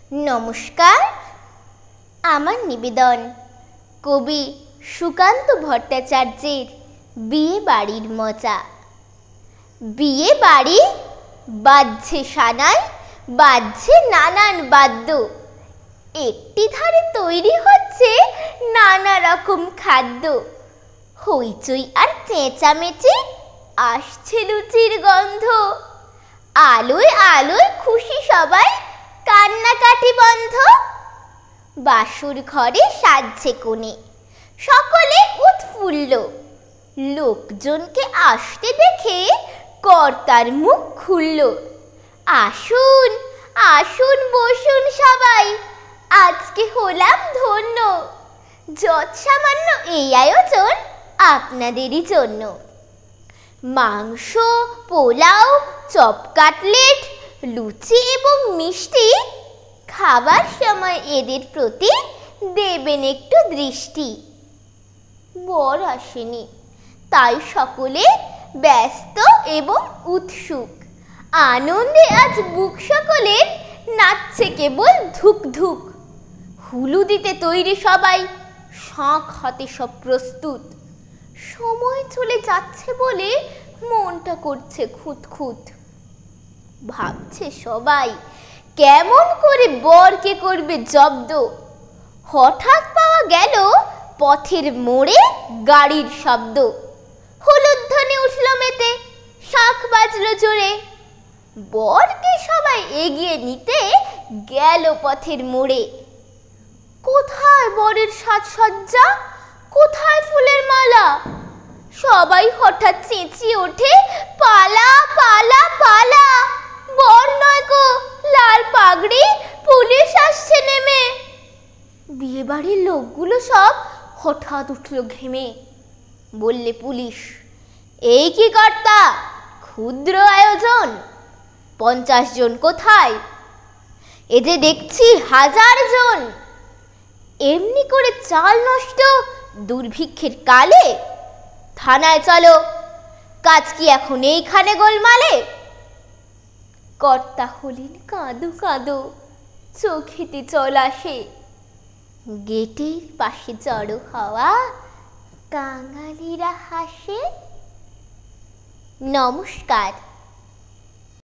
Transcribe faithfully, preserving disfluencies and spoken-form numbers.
নমস্কার। আমার নিবেদন কবি সুকান্ত ভট্টাচার্যের বিয়ে বাড়ির মজা। বিয়ে বাড়ি বাজছে সানাই, বাজছে নানান বাদ্য, একটি ধারে তৈরি হচ্ছে নানা রকম খাদ্য। হইচই আর চেঁচামেচি, আসছে লুচির গন্ধ, আলোয় আলোয় খুশি সবাই, কান্নাকাটি বন্ধ। বাসুর ঘরে সাজছে কোণে, সকলে উৎফুল্ল, লোকজনকে আসতে দেখে কর্তার মুখ খুলল। আসুন আসুন বসুন সবাই, আজকে হলাম ধন্য, যৎসামান্য এই আয়োজন আপনাদেরই জন্য। মাংস, পোলাও, চপ, কাটলেট, লুচি এবং মিষ্টি, খাবার সময় এদের প্রতি দেবেন একটু দৃষ্টি। বর আসেনি, তাই সকলে ব্যস্ত এবং উৎসুক, আনন্দে আজ বুক সকলের নাচছে কেবল ধুক ধুক। হুলু দিতে তৈরি সবাই, শাঁখ হাতে সব প্রস্তুত। সময় চলে যাচ্ছে বলে মনটা করছে খুঁত খুঁত। ভাবছে সবাই কেমন করে বরকে করবে জব্দ। হঠাৎ পাওয়া গেল পথের মোড়ে গাড়ির শব্দ। হলুদ ধ্বনি উঠল মেতে, শাঁখ বাজলো জোরে, বরকে সবাই এগিয়ে নিতে গেল পথের মোড়ে। কোথায় বরের সাজসজ্জা, কোথায় ফুলের মালা? সবাই হঠাৎ চেঁচিয়ে ওঠে, পালা পালা পালা, বর নয় গো, লাল পাগড়ি, পুলিশ আসছে নেমে। বিয়ে বাড়ির লোকগুলো সব হঠাৎ উঠল ঘেমে। বললে পুলিশ, এই কি কর্তা, ক্ষুদ্র আয়োজন, পঞ্চাশ জন কোথায়? এ যে দেখছি হাজার জন। এমনি করে চাল নষ্ট দুর্ভিক্ষের কালে? থানায় চলো, কাজ কি এখন এইখানে গোলমালে? কর্তা হলেন কাঁদো কাঁদো, চোখেতে জল আসে, গেটের পাশে জড়ো হওয়া কাঙালিরা হাসে। নমস্কার।